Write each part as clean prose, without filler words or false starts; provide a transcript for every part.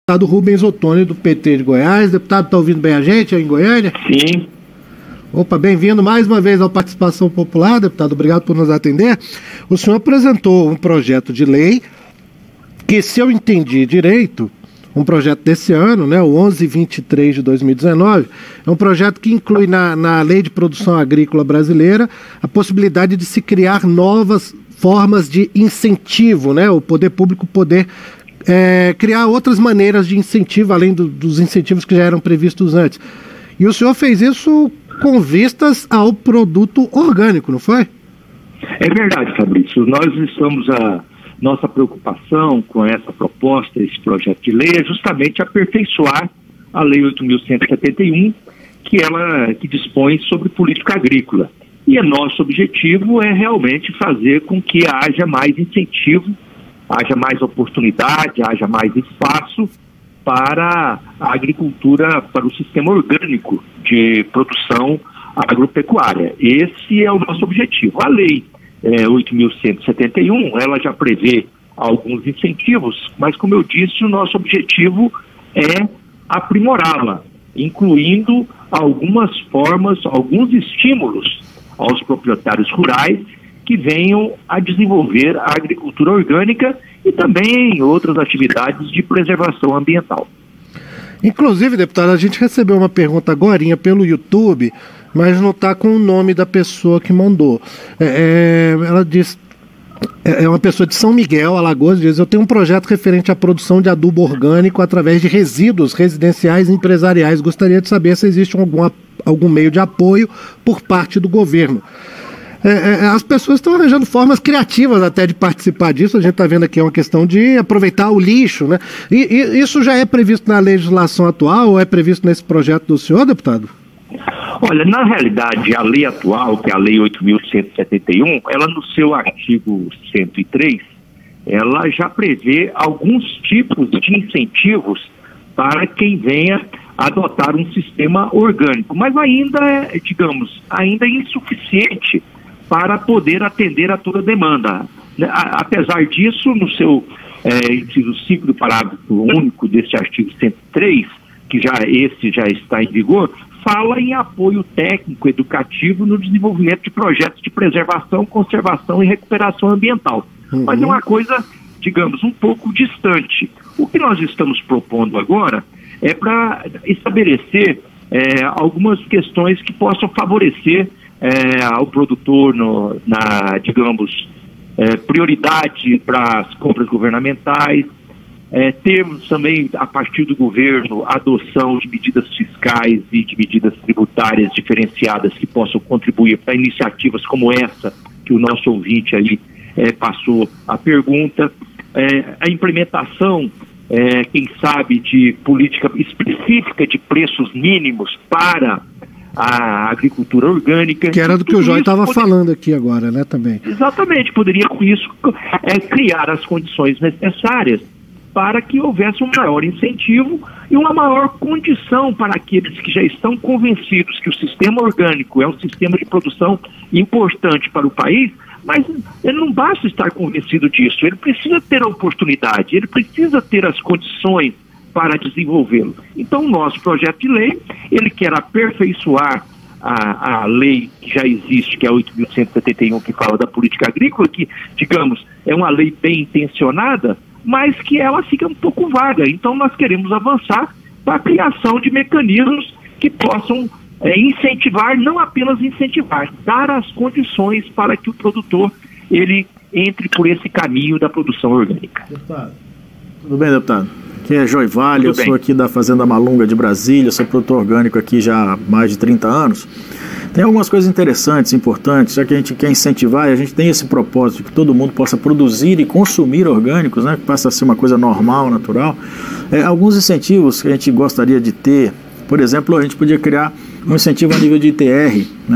Deputado Rubens Ottoni, do PT de Goiás. Deputado, está ouvindo bem a gente aí em Goiânia? Sim. Opa, bem-vindo mais uma vez ao Participação Popular, deputado, obrigado por nos atender. O senhor apresentou um projeto de lei que, se eu entendi direito, um projeto desse ano, né, o 1123 de 2019, é um projeto que inclui na Lei de Produção Agrícola Brasileira a possibilidade de se criar novas formas de incentivo, né, o poder público poder criar outras maneiras de incentivo, além dos incentivos que já eram previstos antes. E o senhor fez isso com vistas ao produto orgânico, não foi? É verdade, Fabrício. Nossa preocupação com essa proposta, esse projeto de lei, é justamente aperfeiçoar a Lei 8.171, que dispõe sobre política agrícola. E nosso objetivo é realmente fazer com que haja mais incentivo, haja mais oportunidade, haja mais espaço para a agricultura, para o sistema orgânico de produção agropecuária. Esse é o nosso objetivo. A Lei 8.171, ela já prevê alguns incentivos, mas, como eu disse, o nosso objetivo é aprimorá-la, incluindo algumas formas, alguns estímulos aos proprietários rurais que venham a desenvolver a agricultura orgânica e também outras atividades de preservação ambiental. Inclusive, deputado, a gente recebeu uma pergunta agorinha pelo YouTube, mas não está com o nome da pessoa que mandou. Ela diz, é uma pessoa de São Miguel, Alagoas, diz: eu tenho um projeto referente à produção de adubo orgânico através de resíduos residenciais e empresariais. Gostaria de saber se existe algum meio de apoio por parte do governo. As pessoas estão arranjando formas criativas até de participar disso. A gente está vendo aqui uma questão de aproveitar o lixo, né? E isso já é previsto na legislação atual ou é previsto nesse projeto do senhor, deputado? Olha, na realidade, a lei atual, que é a Lei 8.171, ela no seu artigo 103, ela já prevê alguns tipos de incentivos para quem venha adotar um sistema orgânico, mas ainda ainda é insuficiente para poder atender a toda a demanda. Apesar disso, no seu inciso 5 do parágrafo único deste artigo 103, que já está em vigor, fala em apoio técnico educativo no desenvolvimento de projetos de preservação, conservação e recuperação ambiental. Mas é uma coisa, um pouco distante. O que nós estamos propondo agora é para estabelecer algumas questões que possam favorecer ao produtor prioridade para as compras governamentais, termos também, a partir do governo, a adoção de medidas fiscais e de medidas tributárias diferenciadas que possam contribuir para iniciativas como essa que o nosso ouvinte aí passou a pergunta, a implementação, quem sabe, de política específica de preços mínimos para a agricultura orgânica. Que era do que o Joy estava falando aqui agora, né, também. Exatamente, poderia com isso criar as condições necessárias para que houvesse um maior incentivo e uma maior condição para aqueles que já estão convencidos que o sistema orgânico é um sistema de produção importante para o país, mas ele não basta estar convencido disso, ele precisa ter a oportunidade, ele precisa ter as condições para desenvolvê-lo. Então, o nosso projeto de lei, ele quer aperfeiçoar a lei que já existe, que é a 8.171, que fala da política agrícola, que, é uma lei bem intencionada, mas que ela fica um pouco vaga. Então, nós queremos avançar para a criação de mecanismos que possam incentivar, não apenas incentivar, dar as condições para que o produtor ele entre por esse caminho da produção orgânica. Deputado. Tudo bem, deputado? Aqui é Joy Vale, eu sou aqui da Fazenda Malunga de Brasília, sou produtor orgânico aqui já há mais de 30 anos. Tem algumas coisas interessantes, importantes, já que a gente quer incentivar e a gente tem esse propósito de que todo mundo possa produzir e consumir orgânicos, né, que passa a ser uma coisa normal, natural. Alguns incentivos que a gente gostaria de ter, por exemplo, a gente podia criar um incentivo a nível de ITR, né,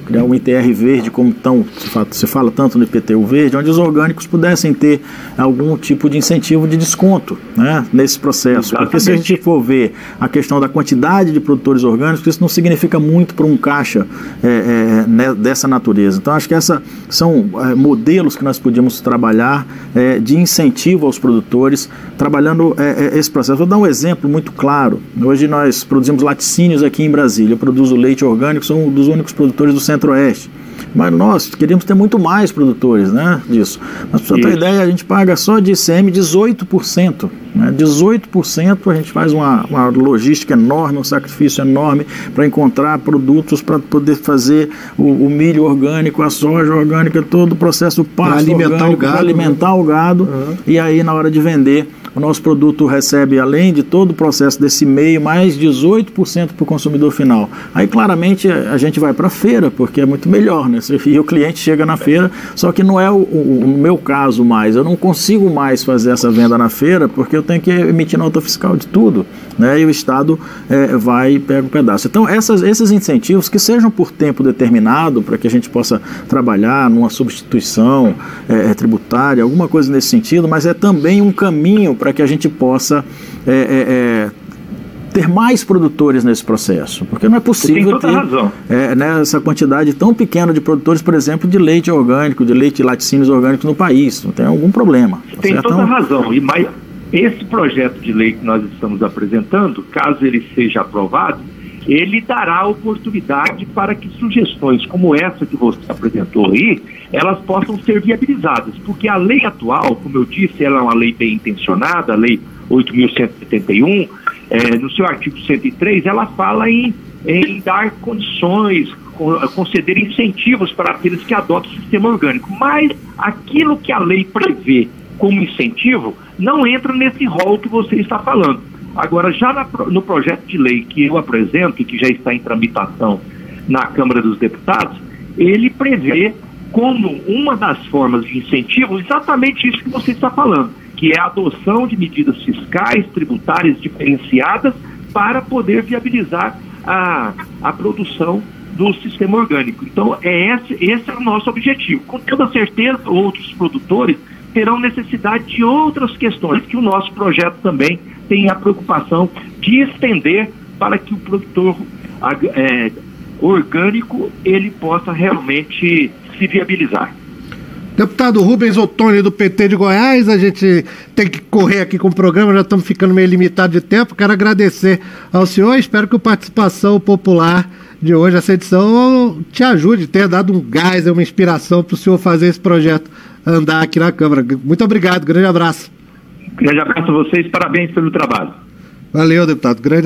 criar um ITR verde, como se fala tanto no IPTU verde, onde os orgânicos pudessem ter algum tipo de incentivo de desconto, né, nesse processo. Exatamente. Porque se a gente for ver a questão da quantidade de produtores orgânicos, isso não significa muito para um caixa dessa natureza. Então, acho que esses são modelos que nós podíamos trabalhar de incentivo aos produtores, trabalhando esse processo. Vou dar um exemplo muito claro. Hoje nós produzimos laticínios aqui em Brasília. Eu produzo leite orgânico, sou um dos únicos produtores do Centro-Oeste. Mas nós queríamos ter muito mais produtores, né, disso. Mas para você ter uma ideia, a gente paga só de ICM 18%. Né, 18% a gente faz uma logística enorme, um sacrifício enorme para encontrar produtos para poder fazer o milho orgânico, a soja orgânica, todo o processo pasto orgânico, para alimentar o gado. Uhum. E aí na hora de vender, o nosso produto recebe, além de todo o processo desse meio, mais 18% para o consumidor final. Aí claramente a gente vai para a feira, porque é muito melhor, né? E o cliente chega na feira, só que não é o meu caso mais. Eu não consigo mais fazer essa venda na feira, porque eu tenho que emitir nota fiscal de tudo, né? E o Estado vai e pega um pedaço. Então esses incentivos que sejam por tempo determinado, para que a gente possa trabalhar numa substituição tributária, alguma coisa nesse sentido, mas é também um caminho para que a gente possa ter mais produtores nesse processo, porque não é possível ter essa quantidade tão pequena de produtores, por exemplo, de leite orgânico, de leite e laticínios orgânicos no país. Não tem algum problema. Tem toda a razão. Mas esse projeto de lei que nós estamos apresentando, caso ele seja aprovado, ele dará oportunidade para que sugestões como essa que você apresentou aí, elas possam ser viabilizadas, porque a lei atual, como eu disse, ela é uma lei bem intencionada, a lei 8.171, no seu artigo 103, ela fala em dar condições, conceder incentivos para aqueles que adotam o sistema orgânico, mas aquilo que a lei prevê como incentivo não entra nesse rol que você está falando. Agora, já no projeto de lei que eu apresento, que já está em tramitação na Câmara dos Deputados, ele prevê como uma das formas de incentivo exatamente isso que você está falando, que é a adoção de medidas fiscais, tributárias diferenciadas para poder viabilizar a produção do sistema orgânico. Então, esse é o nosso objetivo. Com toda certeza, outros produtores terão necessidade de outras questões que o nosso projeto também tem a preocupação de estender para que o produtor orgânico ele possa realmente se viabilizar. Deputado Rubens Ottoni, do PT de Goiás, a gente tem que correr aqui com o programa, já estamos ficando meio limitado de tempo. Quero agradecer ao senhor, espero que a participação popular de hoje, essa edição, te ajude, tenha dado um gás, uma inspiração para o senhor fazer esse projeto andar aqui na Câmara. Muito obrigado, grande abraço. Grande abraço a vocês, parabéns pelo trabalho. Valeu, deputado, grande